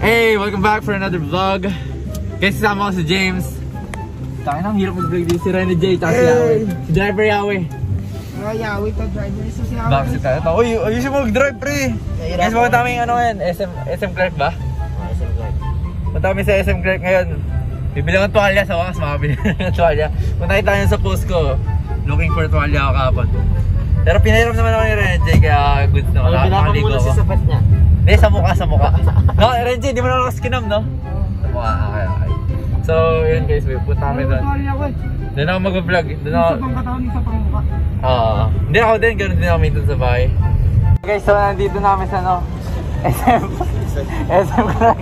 Hey! Welcome back for another vlog. Guys, kasama ko si James. Tayo nang hirap mag-vlog dito si Rene J. Tapos si Yahweh. Si Driver Yahweh. Yahweh to driver. So si Yahweh. Bakit tayo? Uy, ayusin mo mag-drive, pre. Guys, mga taming ano yan? SM Clark ba? SM Clark. Punta kami sa SM Clark ngayon. Bibili ng tuwalya sa wakas, makabili ng tuwalya. Punta tayo sa post ko. Looking for tuwalya ako kahapon. Pero pinahiram naman ako ni Rene J. Kaya goods naman. Pinapang mo na si sapat niya. Eh, sa mukha. No, Renji, di mo na ako skinam, no? Sa mukha, okay. So, yun guys, punta kami doon. Doon ako mag-vlog. Doon ako... Sa pangkataon, sa pangmukha. Hindi ako din, ganoon din ako minsan sa bahay. Guys, so nandito namin sa ano? SM Clark.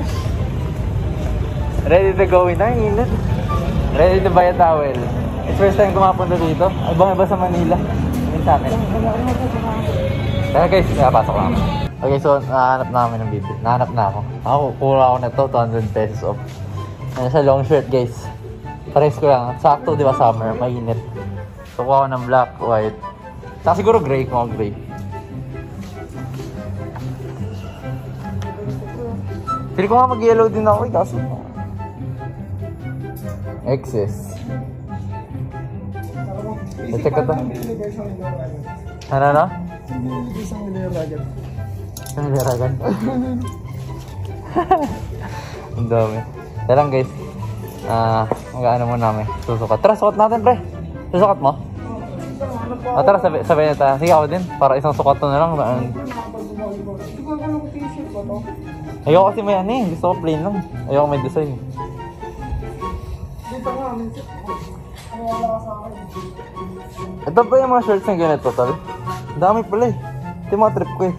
Ready to go in. Ay, init. Ready to buy a towel. It's first time kumapunta dito. Ibang iba sa Manila. Yun sa amin. Kaya guys, pasok lang. Okay, so nahanap namin ng bibili. Nahanap na ako. Kuha ako na to, 200 pesos off. Ano sa long shirt, guys. Pares ko lang. Sakto, di ba, summer, mainit. So kuha ako ng black, white. Saka siguro gray, kung ako gray. Pili ko nga mag-yellow din ako, kaso excess. Check ko to. Ano? Isang niliragan. Ang niliragan? Ang dami. Kaya lang guys, mag-ano mo namin, susukat. Tara, sukat natin pre. Susukat mo? Tara, sabay na tayo. Sige ako din, para isang sukat to na lang. Ayoko kasi may ano eh, gusto ko plain lang. Ayoko may design. Ito pa yung mga shorts na ganito, tal. Dami pala eh. Ito yung mga trip ko eh.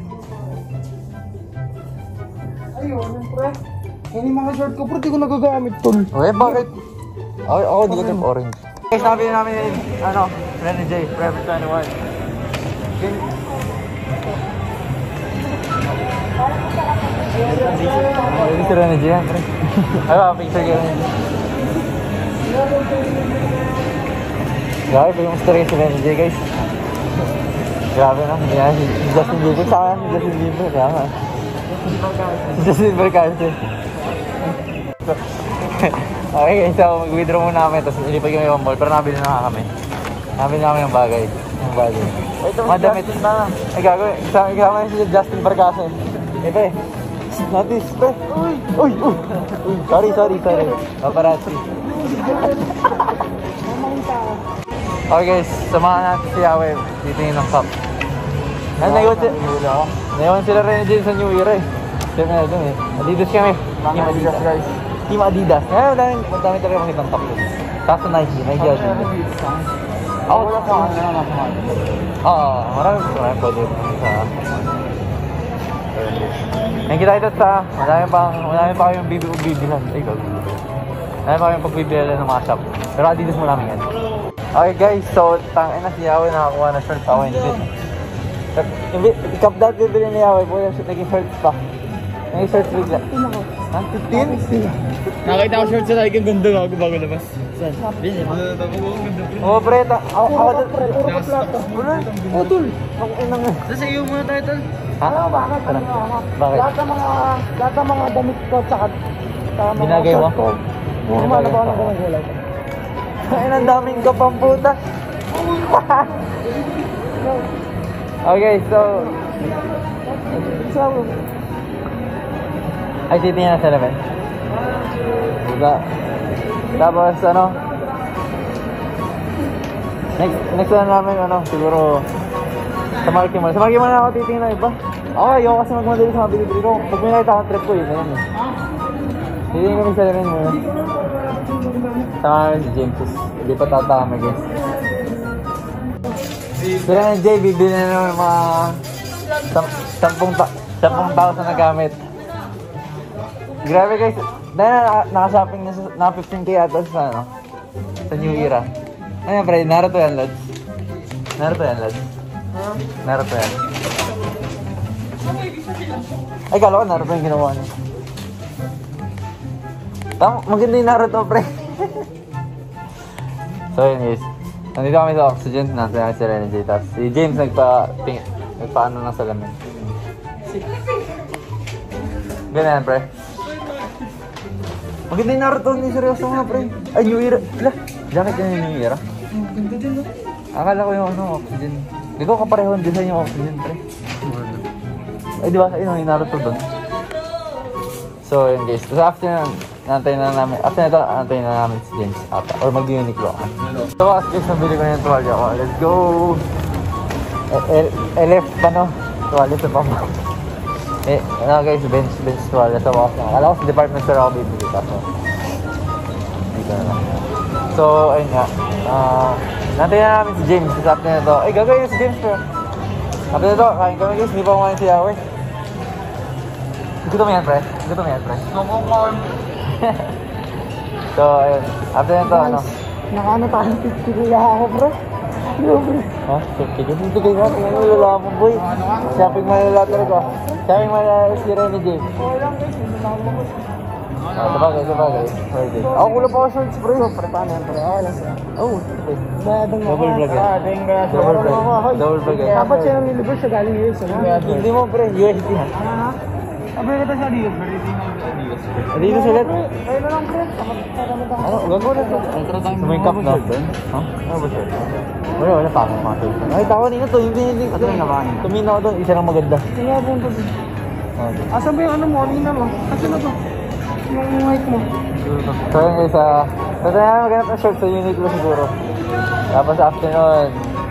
Ayun, pre. Yan yung mga short ko, pero di ko nagagamit, tol. Okay, bakit? Ako di ko trip orange. Guys, nabili namin yung, Rene J, Forever 21. Ini si Rene J yan, pre. Ay ba, picture kayo Rene J. Grabe pa yung story si Rene J, guys. Grabe na, yan si Justin Bieber. Saka si Justin Bieber, kaya nga. Si Justin Bieber kasi. Okay guys, so mag-withdraw muna kami, tapos ilipag kami yung mall, pero nabili na kami. Nabili na kami yung bagay. Madamit na. Ay gagawin, kasama si Justin Barcasa. Ito eh. Notice, pre. Uy. Sorry. Paparazzi. Okay guys, samahan natin si Yahweh. Titingin ng cup. Naiwan sila rin dyan sa New Year eh. Siyempre na dun eh. Adidas kami. Team Adidas guys. Team Adidas. Madami talaga makitang cup dun. Kaso Nike Adidas. Ako wala pa ako na nasa mga. Marami pwede sa... Ngayon kita sa... Madami pa kayong bibilan. Ay, God. Madami pa kayong pagbibilan ng mga shop. Pero Adidas mo namin yan. Okay guys, so tangin na si Yahweh nakakuha na short ako hindi. Cup dad bibili ni Yahweh po yung naging shorts pa. Naging shorts bigla. Ha? 15? Nakita ko shorts sa naging ganda ako bago labas. Saan? Bili mo? Oo pre, ako doon. Oo tol. Ako inang nga. Sa iyo muna tayo tol. Ha? Bakit? Lahat ng mga damit ko tsaka binagay mo? Humala ba ako ng ganang gulay? Kain ang daming kapang puta. Okay, so ay titingnan na sa lamin. Tapos next na namin siguro sa Marky Mall. Sa Marky Mall na ako titingnan na iba. Okay, ayoko kasi magmadali sa mga bili-bili ko. Pag may nakita akong trip ko yun eh. Titingnan kami sa lamin muna. Tama si James, hindi pa tatama guys. Sila na Jay, bibili na naman mga 10,000 na gamit. Grabe guys, dahil naka-shopping na 15k ata sa New Era. Ano pre, Naruto yan lads. Naruto yan. Ay, kala ko Naruto yung ginawa niya. Maganda yung Naruto pre. So yun guys, nandito kami sa Oxygen, nasa kami si Rene J. Tapos si James nagpaano ng salamin. Ganyan pre. Maganda yung Naruto ni seryoso nga, pre. Ay, New Era. Lah, jacket yan yung New Era. Ganda din, no? Akala ko yung ano, oxygen. Hindi ko kaparehon design yung oxygen, pre. Ay, di ba? Ayun, yung Naruto doon. So, yun guys. Tapos after na, nantayin na namin. After na ito, nantayin na namin si James ata. Or mag-Uniqlo ako. So, guys, nabili ko na yung tuwalya ko. Let's go! LF pa, no? Tuwalya sa pama. Ano guys, bench tuwalya sa wakas na. Alam ko sa department store ako bibili. Kaso, dito na lang. So, ayun nga. Nantayin na namin si James. Tapos after na ito. Ay, gagawin si James, bro. After na ito, kain kami guys. Hindi pa kumain si Yahweh. Gusto mo yan, pre? Gusto mo yan, pre? So, ayun. After nito, ano? Nakaano tayo 50 kaya ako, bro. Ha? 50 ka? Ano lala mo, boy? Shopping malala talaga. Shopping malala si Rene J. Oo lang, guys. Hindi na ako lumabas. Sabagay. Ako kulang pa ako shorts, bro. Pre, paano yan, pre? Okay lang sila. Oh, double vlog yan. Double vlog yan. Dapat siya nang nilibos siya galing US, ano? Hindi mo, pre. USD ha? Sabi ka sa Adidas, pre. Adidas ulit? Kaya na lang, pre. Ano? Gago na ito. Sa may cup na? Ha? Ano ba siya? Wala pa akong mga shorts. Ay, tawa nila to. Tumina ako doon. Isa lang maganda. Kaya po ito. Asan ba yung ano mo? Kanina mo? Kasi na to? Yung mic mo. So yun guys, so tayo maghanap ng shorts sa Uniqlo siguro. Tapos afternoon,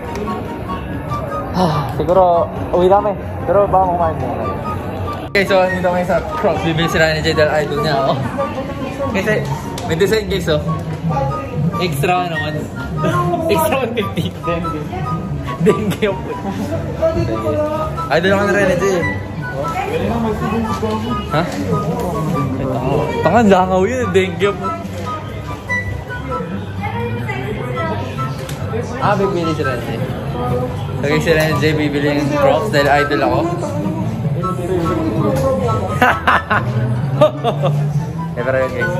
siguro uwi kami. Pero baka kumain muna. Okay, so dito kami sa Crocs. Bibili sila ni Jay dahil idol niya ako. Kasi may design guys, oh. Extra naman. Extra 150. Dengue ako. Idol ako na rin ni Jay. Ha? Tangan langaw yun, dengue po. Bibili si Renze. Okay, si Renze bibili yung Crocs dahil idol ako. Pero yun guys.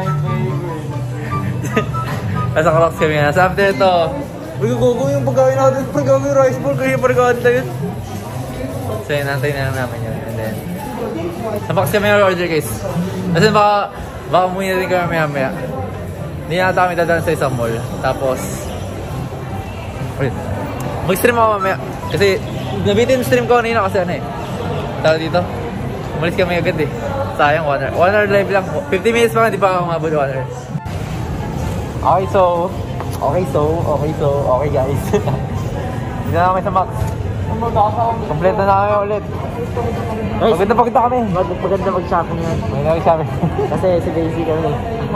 Nasa Crocs kami nga. Sa after ito, gugugo yung pagkawin natin. Pagkawin yung rice ball, kaya pagkawin tayo. So yun, nantay na lang namin yun. And then, sampakas kami yung order guys. Kasi baka umuwi na rin kami maya-maya. Hindi na kami dadaan sa isang mall. Tapos, mag-stream ako mamaya. Kasi, nabitin stream ko kanina kasi ano eh. Tawag dito. Umalis kami agad eh. Sayang, 1 hour live lang. 50 minutes pa nga, di pa ako umabot 1 hour. Okay guys. Hindi na kami sa Max. Kompleto na kami ulit. Maganda kami. Maganda mag-shopping yan. Maganda mag-shopping. Kasi si Daisy kami.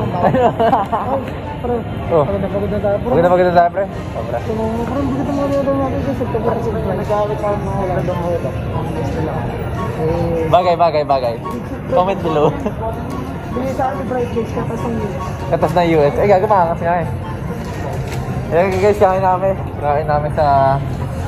Oh. Maganda tayo, pre. Sobra. Bro, hindi kita mga natin kasi ito po kasi nag-awit ka mga ladong mo ito. Bagay. Comment below. Bigay sa akin bright case katas ng US. Katas ng US. Eh, gagamakas nga eh. Guys, kain namin sa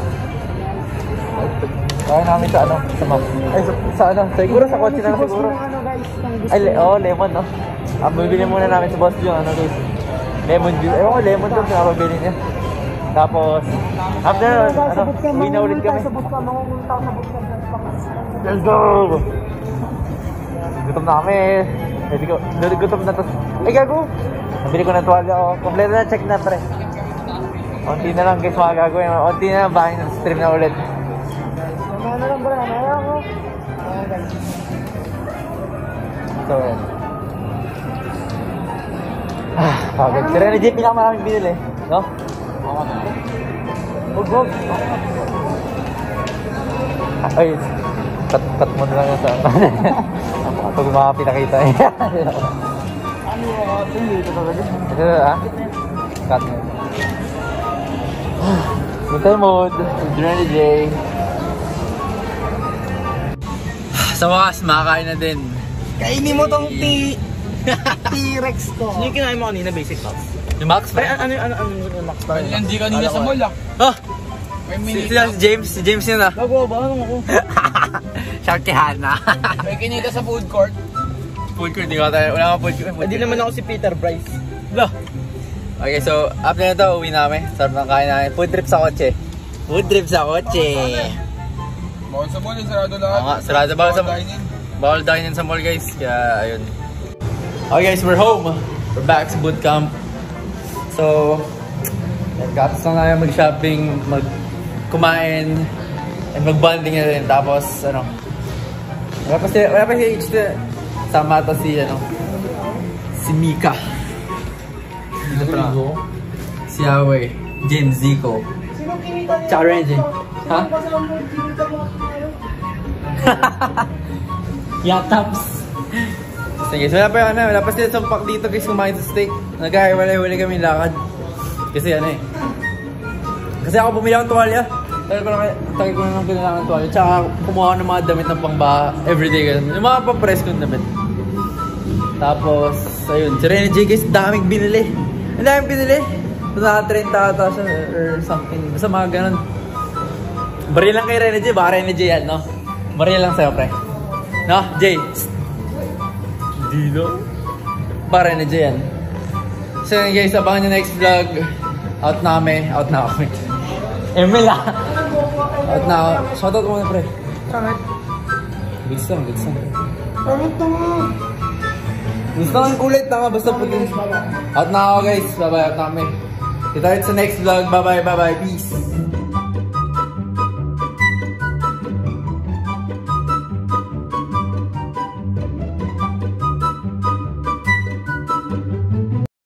ano, sa Mac. Ay, sa ano, siguro sa kotse na lang siguro. Ay, lemon, no? Bibili muna namin sa boss yung ano, guys. Lemon juice. Ewan ko, lemon juice na mabibili niya. Tapos, after, ano, uwi na ulit kami. Let's go! Gutom na kami. Gutom na to. Ay, gago! Nabili ko na tuwalya ako. Kompleto na, check na, pre. Unti na lang guys mga gagawin. Unti na lang, bahay na stream na ulit. Ano lang bro, ano ako? So, yan. Pagod. Si Rene J, pinakamaraming binili. No? Huwag. Ay, cut mo na lang yung sa... Pag mga pinakita eh. Ano yung ito talaga? Ito na, cut mo. Hintay mode. Rene J. Sa wakas, makakain na din. Kainin mo tong T-Rex ko. Ano yung kinain mo kanina, basic Max? Yung Max? Ano yung Max pa rin? Hindi kanina sa mall ah. Oh! Si James yun ah. Bago ba? Ano ako? Sharkihana. May kinita sa food court. Food court, di ko tayo. Wala ka food court. Hindi naman ako si Peter Bryce. No. Okay, so after na ito, uwi namin. Sarap ng kain namin. Food trip sa kotse. Bawal sa mall, sarado lahat. Oo nga, sarado. Bawal dine-in. Bawal dine-in sa mall guys. Kaya ayun. Okay guys, we're home. We're back sa bootcamp. So, nagkatas lang tayo mag-shopping, kumain, and mag-bonding na rin. Tapos, ano, wala pa si H sama ata si Mika. Dito pa lang. Si Yahweh, James Zico. Sino kinita niya? Tsaka Renji. Ha? Sino kasama mo kinita mo? Yataps. Sige, so wala pa sila sumpak dito guys kumain sa steak. Nagkakawalay-wala kami lakad. Kasi kasi ako bumili akong tuwalya. Tagal ko na lang kailangan ng tuwalya. Tsaka kumuha ako ng mga damit ng pangbaha everyday. Yung mga pang-press kong damit. Tapos, ayun. Si Rene J guys, daming binili. Ang daming binili. Naka 30 ata siya or something. Basta mga ganun. Baril lang kay Rene J. Baka Rene J yan, no? Baril lang sa'yo, pre. No, J? Dino? Baka Rene J yan. So yun guys, abangan nyo next vlog. Out na kami. Emil ah. Out na ako. Shoutout ko muna, pre. Bakit? Goods lang. Bakit naman? Gusto lang kulit na basta puti. Out na ako guys. Bye-bye, out na kami. Kita sa next vlog. Bye-bye. Peace.